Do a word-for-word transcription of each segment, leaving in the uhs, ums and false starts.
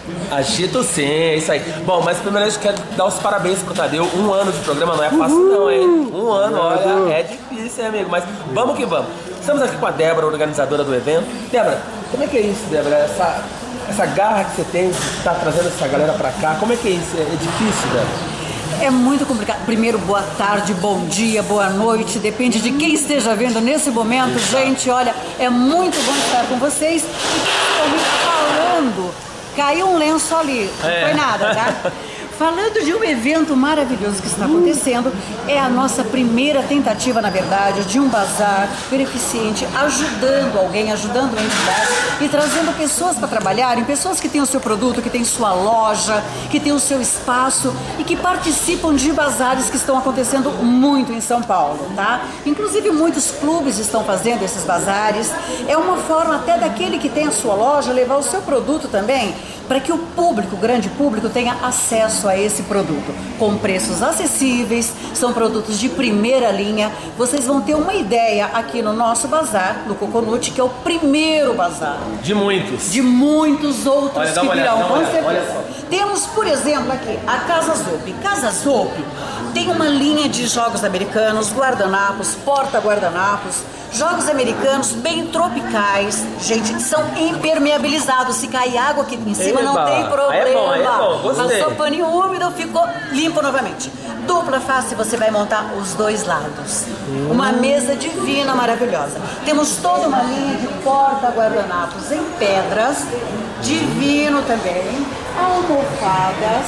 Agito sim, é isso aí. Bom, mas primeiro eu quero dar os parabéns pro Tadeu. Um ano de programa não é fácil não, hein? Um ano, olha, é difícil, hein, amigo? Mas vamos que vamos. Estamos aqui com a Débora, organizadora do evento. Débora, como é que é isso, Débora? Essa, essa garra que você tem de estar trazendo essa galera pra cá, como é que é isso? É difícil, Débora? É muito complicado. Primeiro, boa tarde, bom dia, boa noite. Depende de quem esteja vendo nesse momento. Gente, olha, é muito bom estar com vocês. E principalmente falando. Caiu um lenço ali, não é. Foi nada, tá? Falando de um evento maravilhoso que está acontecendo, é a nossa primeira tentativa, na verdade, de um bazar beneficente, ajudando alguém, ajudando uma entidade e trazendo pessoas para trabalharem, pessoas que têm o seu produto, que têm sua loja, que têm o seu espaço e que participam de bazares que estão acontecendo muito em São Paulo, tá? Inclusive muitos clubes estão fazendo esses bazares. É uma forma até daquele que tem a sua loja levar o seu produto também, para que o público, o grande público, tenha acesso a esse produto, com preços acessíveis, são produtos de primeira linha. Vocês vão ter uma ideia aqui no nosso bazar, no Coconut, que é o primeiro bazar. De muitos. De muitos outros olha, que virão, olhada, com olhada, certeza. Temos, por exemplo, aqui, a Casa Zopp. Casa Zopp tem uma linha de jogos americanos, guardanapos, porta-guardanapos, jogos americanos bem tropicais, gente, são impermeabilizados. Se cair água aqui em cima, Eba. Não tem problema. É bom, é bom, gostei. Passou paninho úmido, ficou limpo novamente. Dupla face, você vai montar os dois lados. Hum. Uma mesa divina, maravilhosa. Temos toda uma linha de porta-guardanapos em pedras, divino também, almofadas.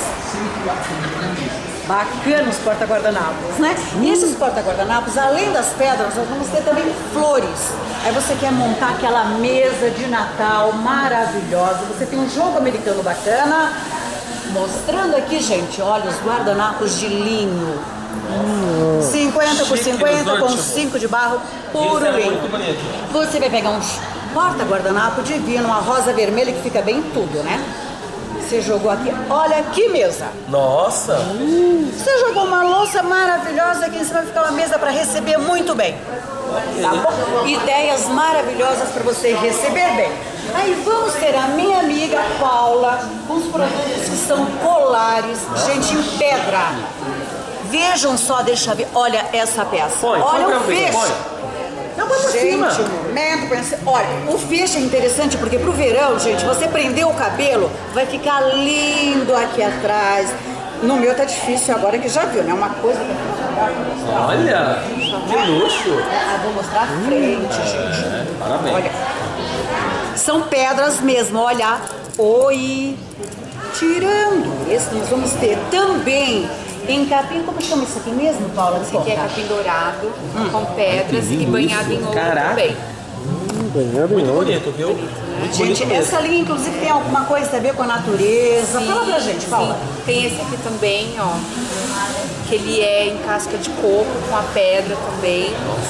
Bacana os porta-guardanapos, né? E esses porta-guardanapos, além das pedras, nós vamos ter também flores. Aí você quer montar aquela mesa de Natal maravilhosa. Você tem um jogo americano bacana. Mostrando aqui, gente, olha os guardanapos de linho. Hum. cinquenta por cinquenta com cinco de barro, puro linho. Você vai pegar um porta-guardanapo divino, uma rosa vermelha que fica bem em tudo, né? Você jogou aqui, olha que mesa. Nossa! Hum. Você jogou uma louça maravilhosa aqui em cima, vai ficar uma mesa para receber muito bem. Tá bom? Ideias maravilhosas para você receber bem. Aí vamos ter a minha amiga Paula com os produtos que são colares, gente, em pedra. Vejam só, deixa eu ver, olha essa peça. Põe, olha põe o fecho. Não, põe por gente, cima. Um momento, pensa, olha, o fecho é interessante porque pro verão, gente, você prender o cabelo, vai ficar lindo aqui atrás. No meu tá difícil agora que já viu, né? Uma coisa que eu olha, que luxo. Ah, vou mostrar a frente, hum, gente. É, parabéns. Olha. São pedras mesmo, olha. Oi. Tirando. Esse nós vamos ter também em capim, como chama isso aqui mesmo, Paula? Esse aqui é capim dourado, hum. com pedras e banhado em ouro também. Hum, banhado em ouro. Bonito, viu? Muito gente, bonito essa linha inclusive tem alguma coisa a ver com a natureza. Sim, fala pra gente, Paula. Sim. Tem esse aqui também, ó, que ele é em casca de coco, com a pedra também.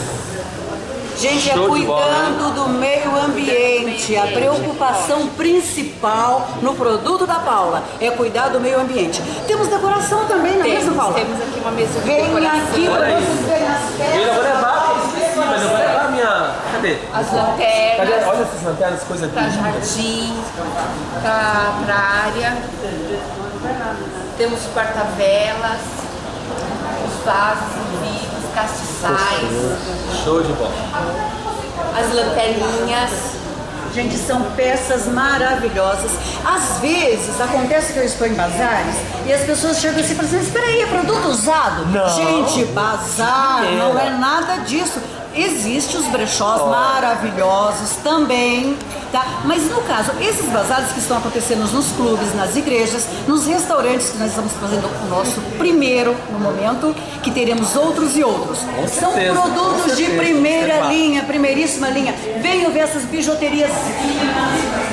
Gente, é cuidando do meio ambiente. A preocupação principal no produto da Paula é cuidar do meio ambiente. Temos decoração também, não é mesmo, Paula? Temos aqui uma mesa de Vem decoração. aqui pra vocês verem as peças. Eu vou levar, esqueci, mas eu vou levar a minha... Cadê? As lanternas. Cadê? Olha essas lanternas, coisa pra linda. jardim, pra, pra área. Temos porta-velas, os vasos de vidro, castiçais. Show de bola. As lanterninhas. Gente, são peças maravilhosas. Às vezes, acontece que eu estou em bazares e as pessoas chegam assim e falam assim, espera aí, é produto usado? Não. Gente, bazar não é nada disso. Existem os brechós oh. maravilhosos também, tá? Mas no caso, esses bazares que estão acontecendo nos clubes, nas igrejas, nos restaurantes, que nós estamos fazendo o nosso primeiro no momento, que teremos outros e outros. Com São certeza, produtos de primeira linha, primeiríssima linha. Venham ver essas bijuterias